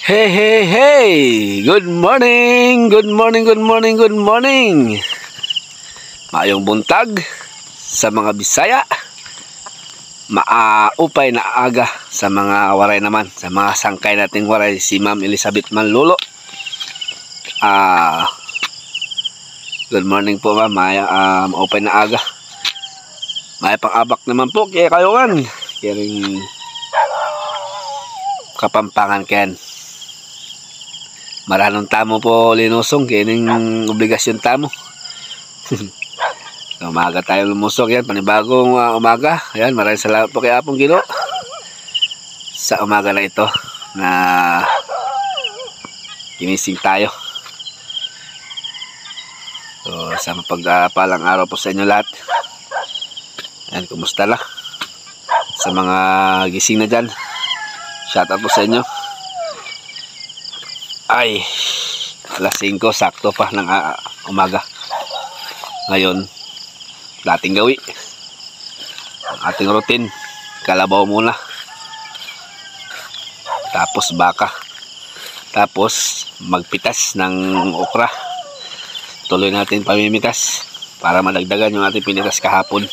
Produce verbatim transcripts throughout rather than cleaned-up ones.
Hey, hey, hey! Good morning! Good morning, good morning, good morning! Maayong buntag sa mga Bisaya. Maaupay na aga sa mga waray naman. Sa mga sangkay nating waray, si Ma'am Elizabeth Manlulo. Ah, good morning po ma'am. Maya, uh, maupay na aga. Maya pang abak naman po. Kaya kayo kan. Kaya rin kapampangan kayan. Maranong tamo po linusong, kining obligasyon tamo. Umaga tayo lumusong yan, panibagong uh, umaga. Ayan, maraming salamat po kay Apong Gino sa umaga na ito na ginising tayo. So, sa mapagpalang araw po sa inyo lahat. Ayan, kumusta na? Sa mga gising na dyan, shout out po sa inyo. Ay, alas singko, sakto pa ng uh, umaga. Ngayon, dating gawi. Ang ating routine, kalabaw muna. Tapos baka. Tapos magpitas ng okra. Tuloy natin pamimitas para madagdagan yung ating pinitas kahapon.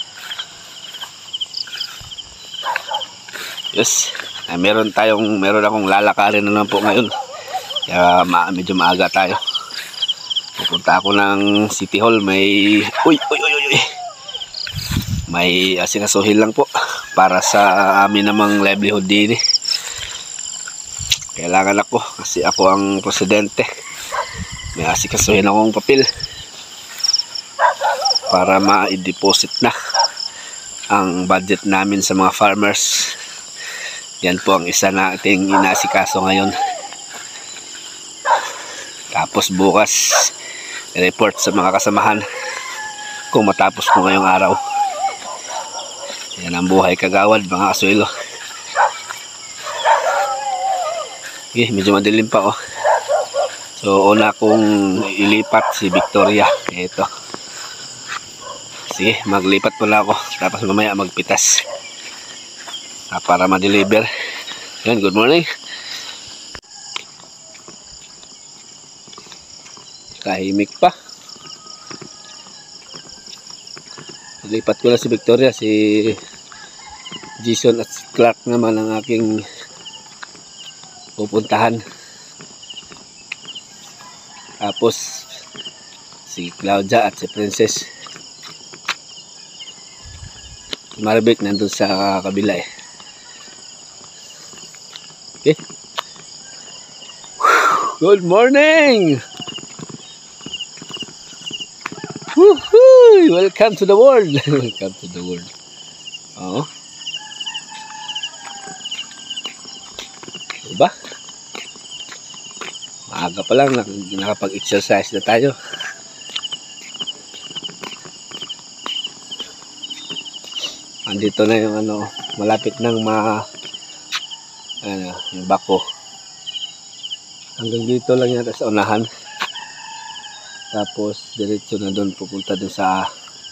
Yes, ay, meron tayong, meron akong lalakarin na lang po ngayon. Kaya ma medyo maaga tayo. Pupunta ako ng City Hall. May uy uy uy uy may asikasuhin lang po para sa amin namang livelihood din. Kailangan ako kasi ako ang presidente. May asikasuhin akong papel para ma-deposit na ang budget namin sa mga farmers. Yan po ang isa nating inasikaso ngayon. Tapos bukas report sa mga kasamahan kung matapos ko ngayong araw. Yan ang buhay kagawad mga kasuelo. Okay, medyo madilim pa oh. So una kong ilipat si Victoria. Ito. Sige, maglipat pala ako. Tapos mamaya magpitas ah, para ma-deliver. Yan, good morning. Kahimik pa. Lipat ko na si Victoria. Si Jason at si Clark naman ang aking pupuntahan. Tapos si Claudia at si Princess. Si Maribek nandun sa kabila eh. Okay. Good morning! Woohoo! Welcome to the world. Welcome to the world. Oh. Diba? Maaga pa lang nakapag-exercise na tayo. Andito na yung ano, malapit nang ma ano, yung bako. Hanggang dito lang yata sa unahan. Tapos diretso na doon, pupunta doon sa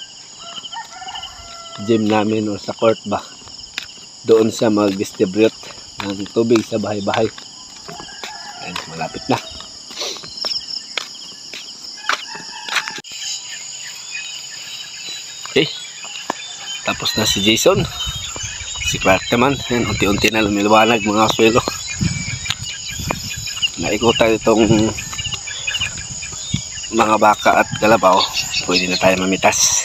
gym namin o sa court ba. Doon sa mag-distribute ng tubig sa bahay-bahay. Ayan, malapit na. Okay. Tapos na si Jason. Si Clark naman. Ayan, unti-unti na lumiwanag mga swelo. Naikutan itong mga baka at kalabaw, pwede na tayo mamitas.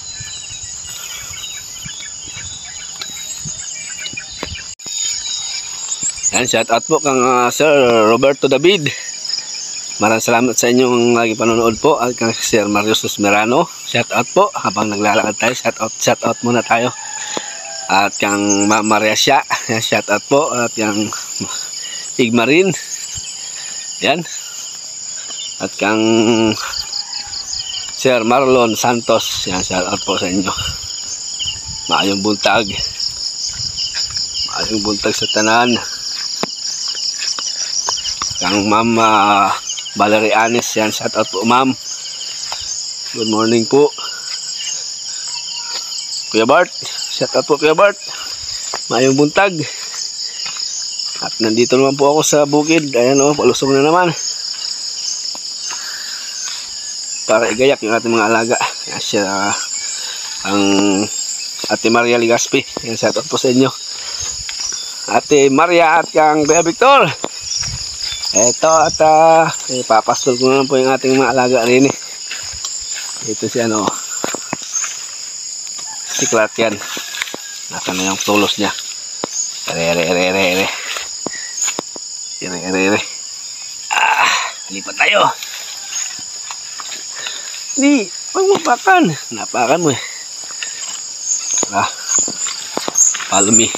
Yan, shout out po kang uh, Sir Roberto David. Maraming salamat sa inyong lagi panonood po. At kang Sir Mario Susmerano, shout out po habang naglalakad tayo. Shout out, shout out muna tayo. At kang Ma'am Maria Sya, shout out po. At yung Igmarin, yan. At kang Sir Marlon Santos, yan, shout out po sa inyo. Maayong buntag. Maayong buntag sa tanan. Kang Ma'am uh, Valerie Anes, yan, shout out po ma'am. Good morning po. Kuya Bart, shout out po Kuya Bart. Maayong buntag. At nandito naman po ako sa bukid. Ayan o, palusong na naman. Para igayak yung ating mga alaga. Yan siya, uh, ang Ate Maria Ligaspi. Yan, shout out po sa inyo. Ate Maria at kang Kuya Victor. Eto at uh, eh, papastol ko naman po yung ating mga alaga rin eh. Ito si ano, si Clark yan. Nasa na yung tulos niya. Ere ere ere ere ere. Ere ere ere. Ah, lipat tayo. Di, huwag mo pakan. Napakan mo eh. Ah, follow me.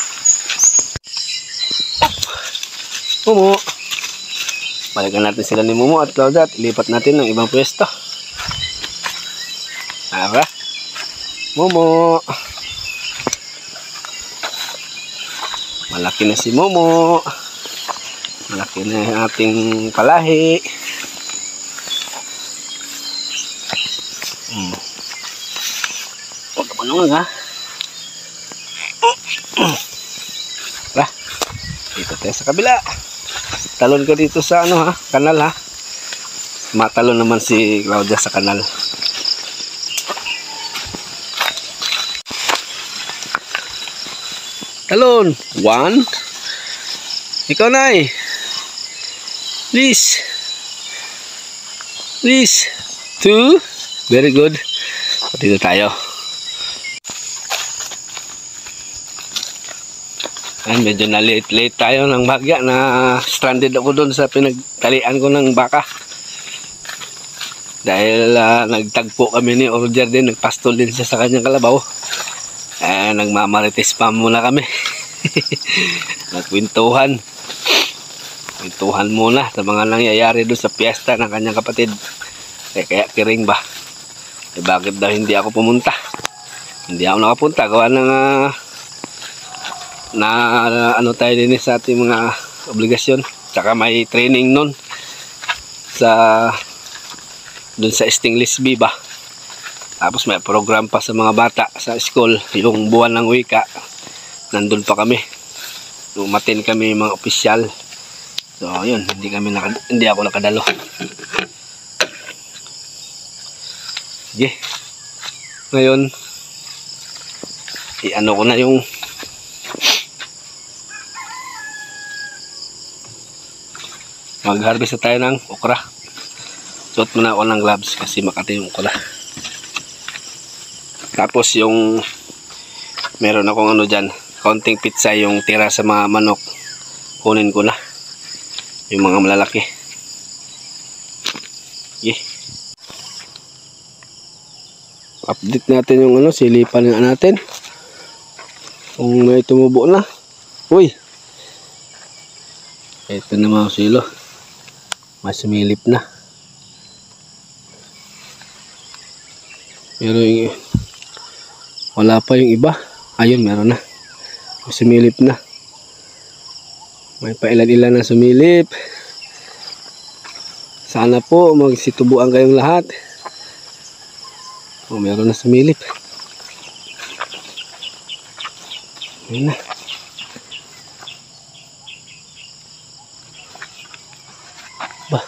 Mumu. Balikan natin sila ni Mumu at Claudia at ilipat natin ng ibang pwesto. Tara. Mumu. Malaki na si Mumu. Malaki na yung ating palahi. Hmm. Huwag ka manungan ha. Tara. Dito tayo sa kabila. Talon ka dito sa ano ha, kanal ha. Matalon naman si Claudia sa kanal. Talon. One. Ikaw na eh. Please. Please. Two. Very good. Dito tayo. Ayan, medyo na late late tayo ng bagya na stranded ako doon sa pinagtalian ko ng baka. Dahil uh, nagtagpo kami ni Roger din, nagpastol din siya sa kanyang kalabaw. Eh, nagmamarites pa muna kami. Nagkwintuhan. Kwintuhan muna sa mga nangyayari doon sa piyesta ng kanyang kapatid. Eh, kaya kiring ba? Eh, bakit daw hindi ako pumunta? Hindi ako nakapunta. Gawa ng uh, na uh, ano tayo din sa ating mga obligasyon. Tsaka may training nun sa doon sa Stingless Bee ba. Tapos may program pa sa mga bata sa school, yung buwan ng wika. Nandun pa kami. Umatin kami mga opisyal. So yun, hindi kami naka, hindi ako nakadalo. Sige. Ngayon i-ano ko na yung mag-harvest na tayo ng okra. Suot muna ako ng gloves kasi makati yung okra. Tapos yung meron akong ano dyan, konting pizza yung tira sa mga manok. Kunin ko na yung mga malalaki. Okay. Update natin yung ano, silipan nga natin. Kung may tumubo na. Uy! Ito na mga silo. Mas sumilip na. Pero yung wala pa yung iba. Ayun, meron na. Mas sumilip na. May pailan-ilan na sumilip. Sana po magsitubuan kayong lahat. Oh, meron na sumilip. Ayun na. Ba.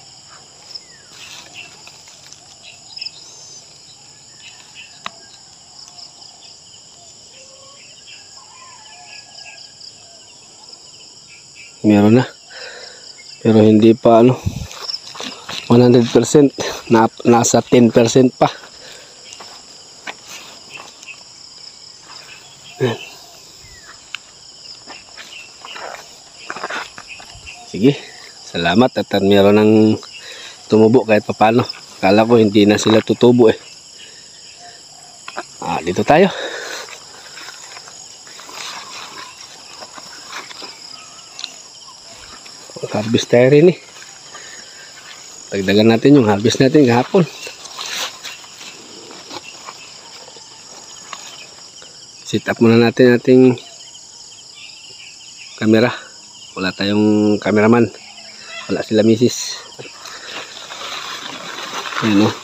Meron na. Pero hindi pa ano one hundred percent. Na, nasa ten percent pa. Ayan. Sige. Salamat at meron ng tumubo kahit papano. Kala ko hindi na sila tutubo eh. Ah, dito tayo. Harvest tayo rin eh. Dagdagan natin yung harvest natin kahapon. Set up muna natin ating camera. Wala tayong cameraman. Wala sila misis. Ayan o.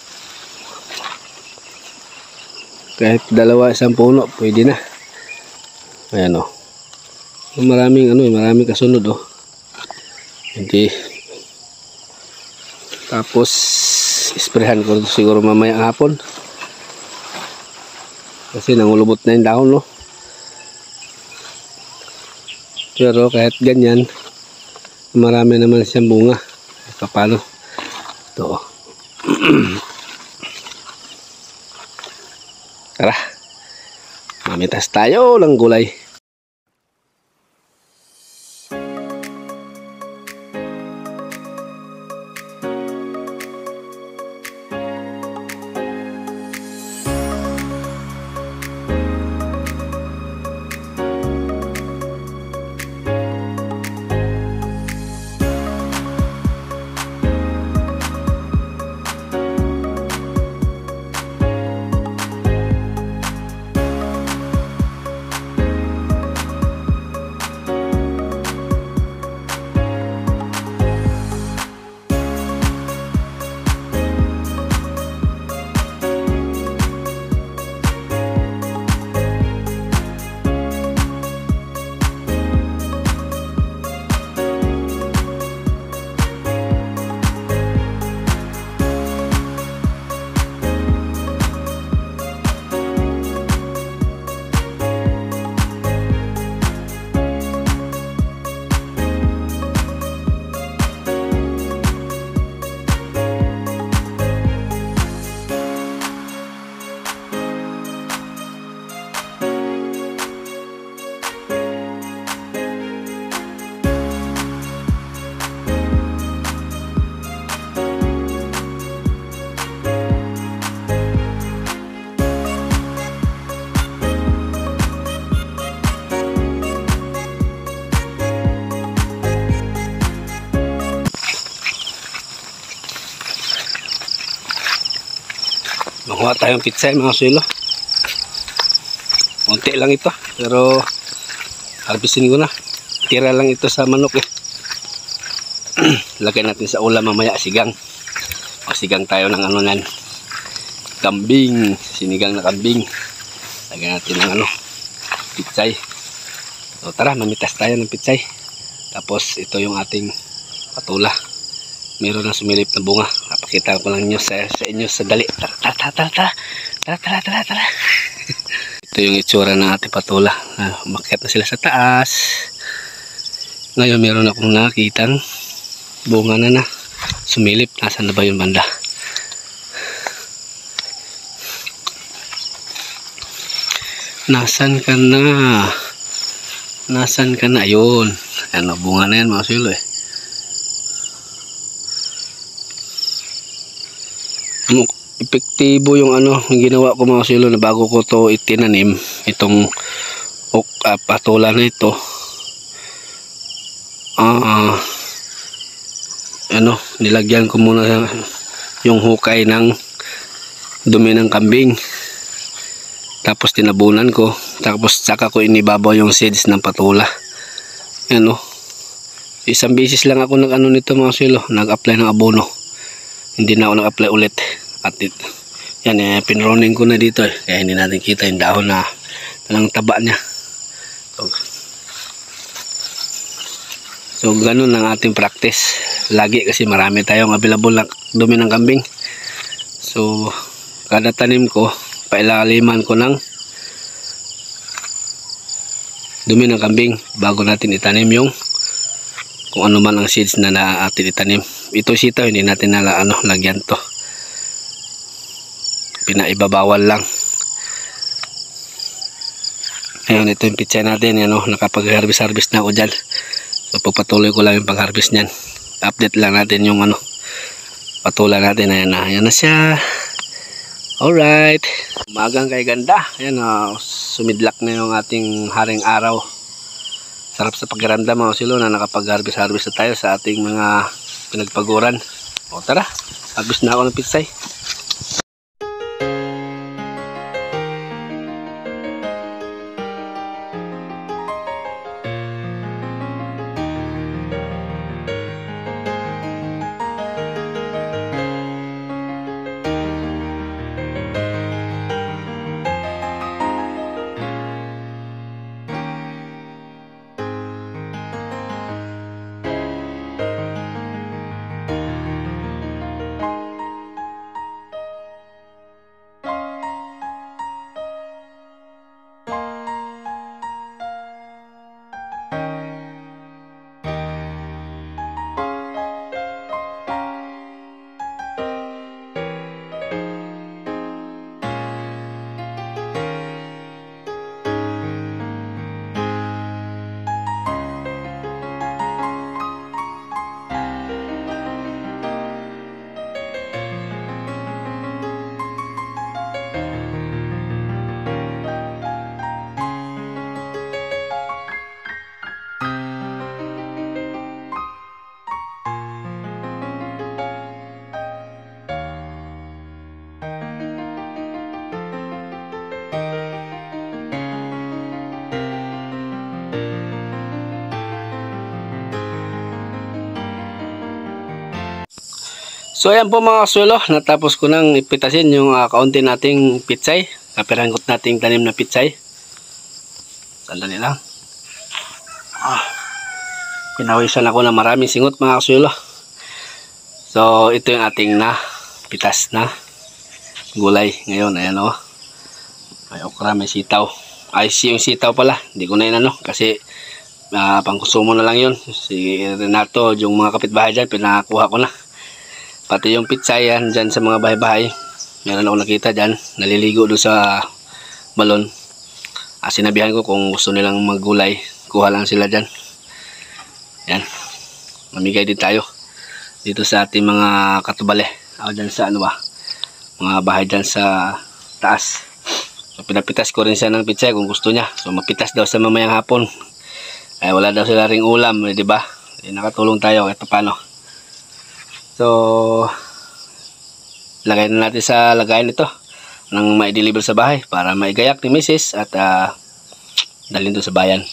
Kahit dalawa isang puno, pwede na. Ayan o. Maraming ano, maraming kasunod oh. Hindi. Tapos isprehan ko siguro mamaya hapon. Kasi nangulubot na yung dahon no. Pero kahit ganyan, marami naman siyang bunga. Kapalo. Ito. Tara. Mamitas tayo ng gulay. Makuha tayong pizza mga suelo. Unti lang ito, pero harbisin ko na. Tira lang ito sa manok eh. Lagay natin sa ulam mamaya, sigang. Sigang tayo ng ano nan. Kambing, sinigang na kambing. Lagay natin ng ano, pitsay. So tara, mamitas tayo ng pitsay. Tapos ito yung ating patula. Meron na sumilip na bunga. Napakita ko lang nyo sa, sa inyo sa dali. Tara, tara, tara, tara, tara, tara, tara, tara. Ito yung itsura ng ating patula. Ah, umakyat na sila sa taas. Ngayon meron akong nakitang bunga na na sumilip. Nasaan na ba yung banda? Nasaan ka na? Nasaan ka na? Ayun. Ano, bunga na yan mga suelo eh. Epektibo yung ano yung ginawa ko mga suelo na bago ko to itinanim itong ok, uh, patula na ito. Ah, uh, ano, nilagyan ko muna yung hukay ng dumi ng kambing. Tapos tinabunan ko. Tapos saka ko inibabaw yung seeds ng patula. Ano, isang beses lang ako nag ano nito mga suelo, nag-apply ng abono. Hindi na ako nag-apply ulit. At it, yan eh, pinroning ko na dito eh. Kaya hindi natin kita yung dahon na talang taba niya. So, so ganun ang ating practice. Lagi kasi marami tayong available na dumi ng kambing. So kada tanim ko, pailaliman ko ng dumi ng kambing bago natin itanim yung kung ano man ang seeds na natin itanim. Ito sitaw, hindi natin na ano, lagyan to. Pinaibabawal lang. Ayun, ito yung pizza natin. Ano, nakapag-harvest-harvest na ako dyan. So pagpatuloy ko lang yung pag-harvest nyan. Update lang natin yung ano, patula natin. Ayan na, ayan na siya. Alright. Umagang kay ganda. Ayan, uh, sumidlak na yung ating haring araw. Sarap sa paggaranda mga silo na nakapag-harvest-harvest na tayo sa ating mga pinagpaguran. O tara, harvest na ako ng pitsay. So ayan po mga kasuelo, natapos ko nang ipitasin yung uh, kaunti nating pitsay. Kapiranggot nating tanim na pitsay. Sandali lang. Ah, pinawisan ako na maraming singot mga kasuelo. So ito yung ating na pitas na gulay ngayon. Ayan o. May okra, may sitaw. Ay yung sitaw pala. Hindi ko na inano kasi uh, pangkonsumo na lang yun. Si Renato, yung mga kapitbahay dyan, pinakuha ko na. Pati yung pitsay yan dyan sa mga bahay-bahay. Meron ako nakita dyan. Naliligo doon sa balon. Ah, sinabihan ko kung gusto nilang maggulay, kuha lang sila dyan. Yan. Mamigay din tayo. Dito sa ating mga katubale. O dyan sa ano ba. Mga bahay dyan sa taas. So pinapitas ko rin siya ng pitsay kung gusto niya. So mapitas daw sa mamayang hapon. Ay wala daw sila ring ulam. Eh, diba? Eh, nakatulong tayo kahit paano. So, lagay na natin sa lagayan ito nang ma-deliver sa bahay para maigayak ni Missus at uh, dalhin doon sa bayan.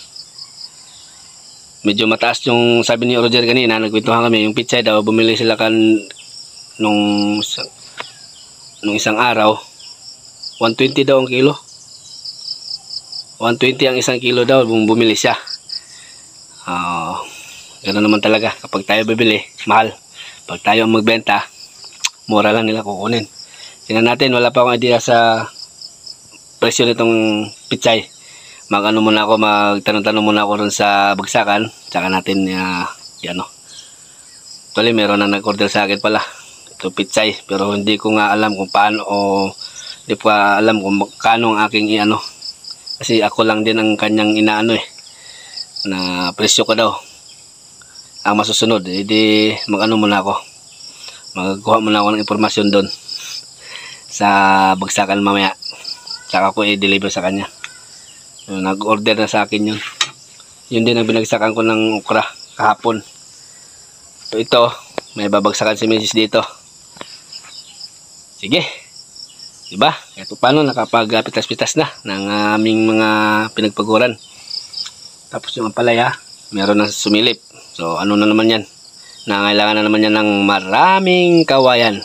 Medyo mataas yung sabi ni Roger kanina, nagkwentuhan kami, yung pitsay daw, bumili sila kan nung, nung isang araw, one twenty daw ang kilo. one twenty ang isang kilo daw, bumili siya. Uh, ganoon naman talaga, kapag tayo bibili, mahal. Pag tayo ang magbenta, mura lang nila kukunin. Tingnan natin, wala pa akong idea sa presyo nitong pitsay. Mag-ano muna ako, magtanong-tanong muna ako rin sa bagsakan. Tsaka natin, uh, yan o. Actually, meron na nag-order sa akin pala. Ito pitsay, pero hindi ko nga alam kung paano o hindi ko alam kung kano ang aking i-ano. Kasi ako lang din ang kanyang inaano eh. Na presyo ko daw. Ang masusunod, edi mag-ano muna ako. Magkuha muna ako ng impormasyon doon sa bagsakan mamaya. Tsaka ko i-deliver sa kanya. So, nag-order na sa akin yun. Yun din ang binagsakan ko ng okra kahapon. So ito, may babagsakan si Missus dito. Sige. Diba? Ito paano nakapag-pitas-pitas na ng aming mga pinagpaguran. Tapos yung palaya, meron na sumilip. So, ano na naman yan? Nangailangan na naman yan ng maraming kawayan.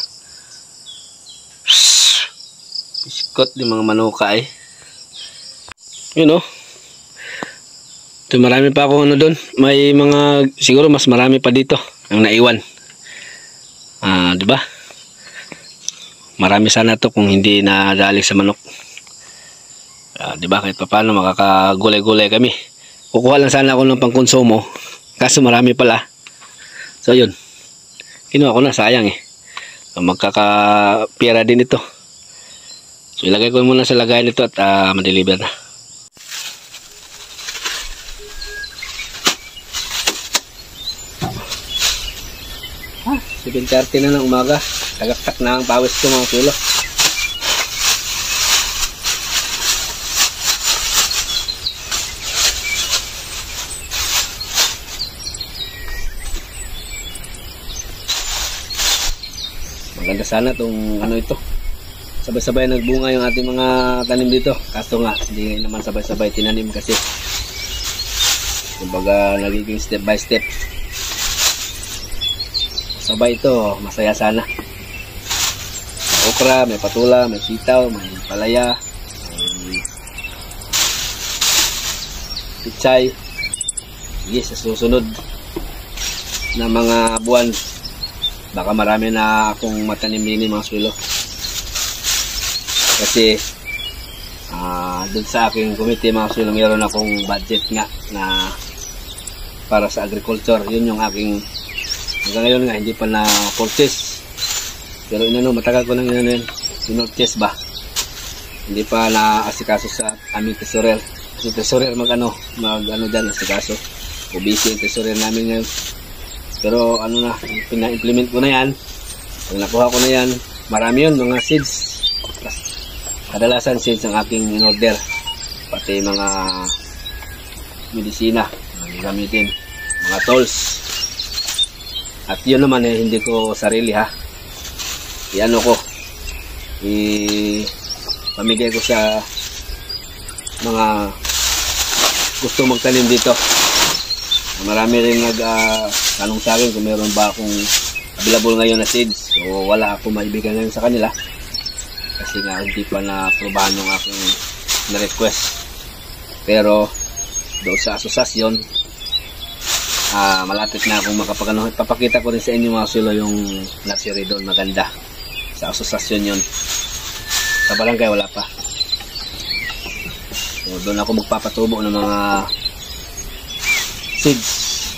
Biskot di mga manuka eh. Yun o. Ito marami pa akong ano doon. May mga, siguro mas marami pa dito ang naiwan. Ah, di ba? Marami sana to kung hindi nadali sa manok. Ah, di ba? Kahit pa paano makakagulay-gulay kami. Kukuha lang sana ako ng pangkonsumo. Kaso marami pala. So yun. Kinuha ko na, sayang eh. So, magkakapira din ito. So ilagay ko muna sa lagayan ito at uh, ma-deliver na. Ah, seven thirty na ng umaga. Tagaktak na ang pawis ko mga kilo. Maganda sana itong ano ito. Sabay-sabay nagbunga yung ating mga tanim dito. Kaso nga, hindi naman sabay-sabay tinanim kasi. Kumbaga nagiging step by step. Sabay ito, masaya sana. May okra, may patula, may sitaw, may palaya, may pitsay. Sige, sa susunod na mga buwan, baka marami na akong matanim din mga swilo. Kasi uh, doon sa aking committee mga swilo, mayroon akong budget nga na para sa agriculture. Yun yung aking hanggang ngayon nga hindi pa na purchase. Pero inano, matagal ko nang inano yun. Pinurchase ba? Hindi pa na asikaso sa aming tesorer. Kasi tesorer mag ano, mag ano dyan asikaso. O busy yung tesorer namin ngayon. Pero ano na, pina-implement ko na yan. Pag nakuha ko na yan, marami yun, mga seeds. Kadalasan seeds ang aking in-order. Pati mga medisina na gamitin, mga tools. At yun naman eh, hindi ko sarili ha. I-ano ko, i-pamigay ko sa mga gusto magtanim dito. Marami rin nag uh, tanong sa akin kung meron ba akong available ngayon na seeds. So wala akong maibigay ngayon sa kanila kasi nga hindi pa na-probahan yung aking na-request. Pero doon sa asosasyon, uh, malapit na akong makapagano. Papakita ko rin sa inyo mga silo yung nursery doon, maganda. Sa asosasyon yun. Sa barangay wala pa. So doon ako magpapatubo ng mga seeds.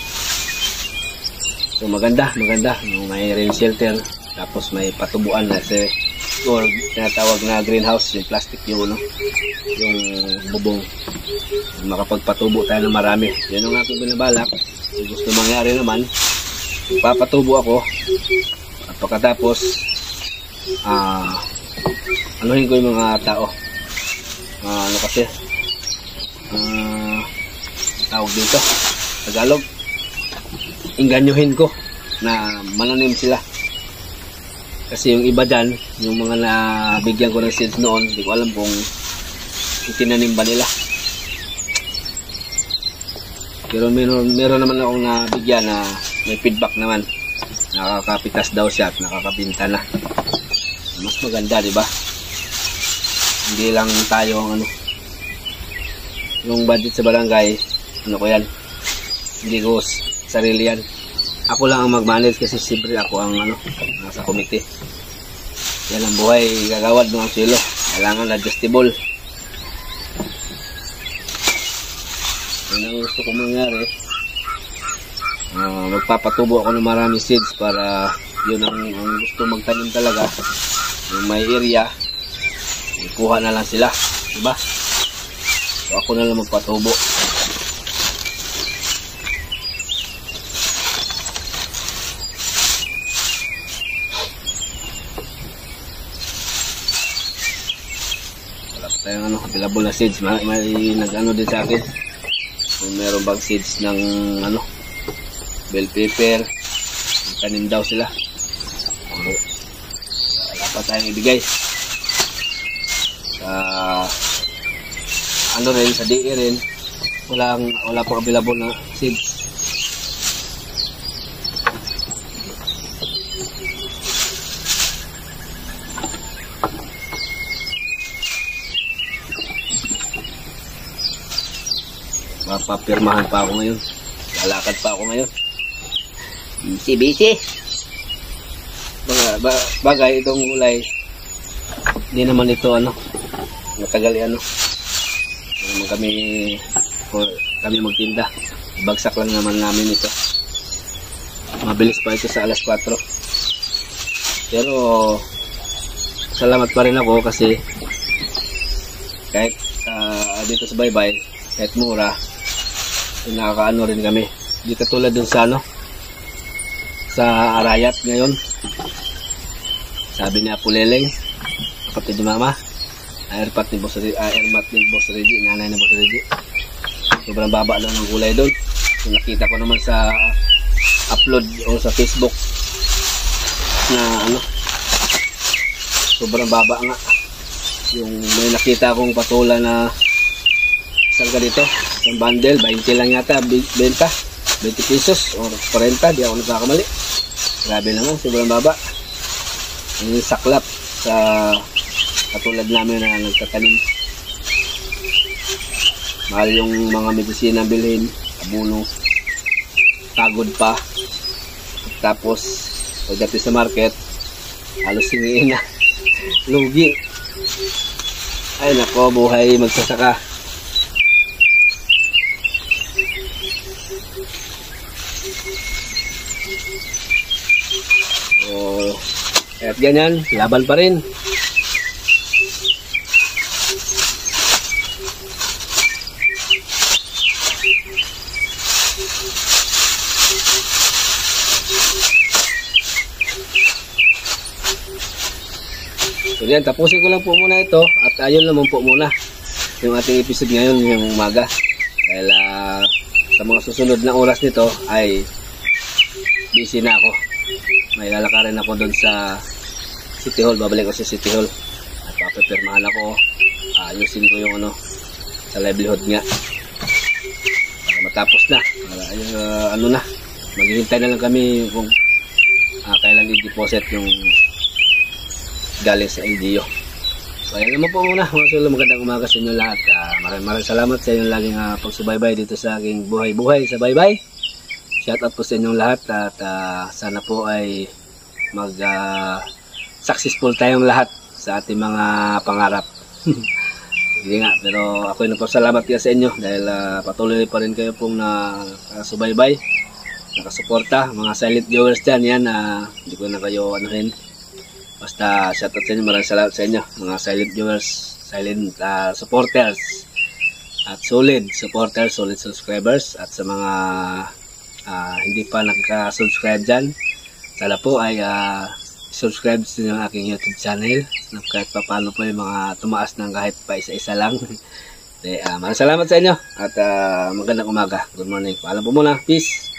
So maganda, maganda. May rain shelter, tapos may patubuan na si or tinatawag na greenhouse, yung plastic yung ano, yung bubong. Makapagpatubo tayo ng marami. Yan ang aking binabalak. Kung gusto mangyari naman, papatubo ako at pagkatapos ah uh, anuhin ko yung mga tao. Uh, ano kasi uh, tawag dito Tagalog, inganyuhin ko na mananim sila. Kasi yung iba dyan, yung mga nabigyan ko ng seeds noon, hindi ko alam kung itinanim ba nila. Pero meron, meron naman akong nabigyan na may feedback naman. Nakakapitas daw siya at nakakabinta na. Mas maganda, di ba? Hindi lang tayo ang ano. Yung budget sa barangay, ano ko yan? Hindi ko sarili yan. Ako lang ang mag-manage kasi siyempre ako ang ano, nasa komite. Yan ang buhay, gagawad ng silo. Kailangan adjustable. Yan ang gusto ko mangyari. Uh, magpapatubo ako ng maraming seeds para yun ang, ang gusto magtanim talaga. Yung may area, ikuha na lang sila. Diba? So ako na lang magpatubo. Tayong ano, available na seeds. May, may nag-ano din sa akin kung meron bang seeds ng ano, bell pepper, tanim daw sila. Wala pa tayong ibigay sa ano rin, sa D E rin walang, wala pa available na seeds. Papapirmahan pa ako ngayon. Lalakad pa ako ngayon. Busy, busy. Baga, bagay itong gulay. Hindi naman ito ano. Matagal ano. Hindi naman kami kami magtinda. Bagsak lang naman namin ito. Mabilis pa ito sa alas kwatro. Pero salamat pa rin ako kasi kahit uh, dito sa Baybay, kahit mura, nakakaano rin kami. Hindi katulad dun sa ano, sa Arayat ngayon. Sabi ni Apuleleng, kapatid ni Mama, airpat ni Boss Reggie, airmat ni Boss Reggie, nanay ni Boss Reggie. Sobrang baba lang ng gulay doon. So, nakita ko naman sa upload o sa Facebook na ano, sobrang baba nga. Yung may nakita akong patula na saan ka dito? Yung bundle, twenty lang yata, benta. twenty pesos or forty, di ako nagkakamali. Grabe naman, sobrang baba. Yung saklap sa katulad namin na nagtatanim. Mahal yung mga medisina bilhin, abono, pagod pa. Tapos, pagdating sa market, halos hingiin na. Lugi. Ay nako, buhay magsasaka. So, kahit ganyan, laban pa rin. So yan, tapusin ko lang po muna ito at ayun naman po muna yung ating episode ngayon yung umaga. Dahil uh, sa mga susunod na oras nito ay busy na ako. May lalakarin ako doon sa City Hall, babalik ko sa City Hall at papapirmahan ako, ayusin ko yung ano sa livelihood nga para matapos na para, uh, ano na, maghihintay na lang kami kung uh, kailan i-deposit yung galing sa L G U. So ayan naman po muna mga solo, magandang umaga sa inyo lahat. uh, maraming maraming salamat sa inyong laging uh, pagsubaybay dito sa aking buhay-buhay sa baybay. Shout out po sa inyong lahat at uh, sana po ay mag uh, successful tayong lahat sa ating mga pangarap. Hindi nga, pero ako'y nagpasalamat kaya sa inyo dahil uh, patuloy pa rin kayo pong nakasubaybay, nakasuporta. Mga silent viewers dyan, yan, uh, hindi ko na kayo anuhin. Basta shoutout sa inyo, maraming salamat sa inyo. Mga silent viewers, silent uh, supporters, at solid supporters, solid subscribers. At sa mga uh, hindi pa nakaka-subscribe dyan, sana po ay uh, subscribe sa inyo ang aking YouTube channel. Kahit pa paano po yung mga tumaas ng kahit pa isa-isa lang. De, uh, maraming salamat sa inyo at uh, magandang umaga. Good morning. Paalam po muna. Peace.